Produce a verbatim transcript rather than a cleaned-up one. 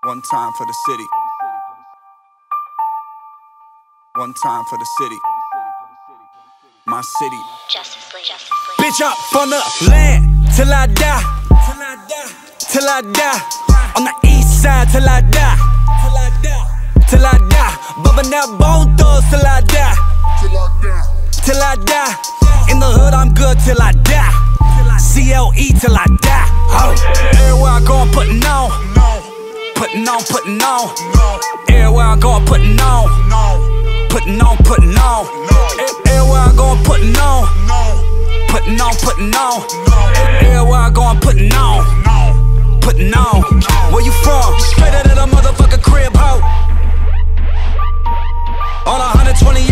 One time for the city. One time for the city. My city. Justice League. Justice League. Bitch up on the land till I die. Till I die. Till I die. On the east side till I die. Till I die. Till I die. Bumpin' that bone thugs till I die. Till I die. Till I die. In the hood I'm good till I die. C L E till I die. Oh. Everywhere I go I'm puttin' on. Puttin' on, puttin' on. Everywhere I go I'm puttin' on. Puttin' on, puttin' on. Everywhere I go I'm puttin' on. Puttin' on, puttin' on. Everywhere I go I'm puttin' on. Puttin' on. Where you from? Straight out of the motherfucking crib, ho. On a one hundred twenty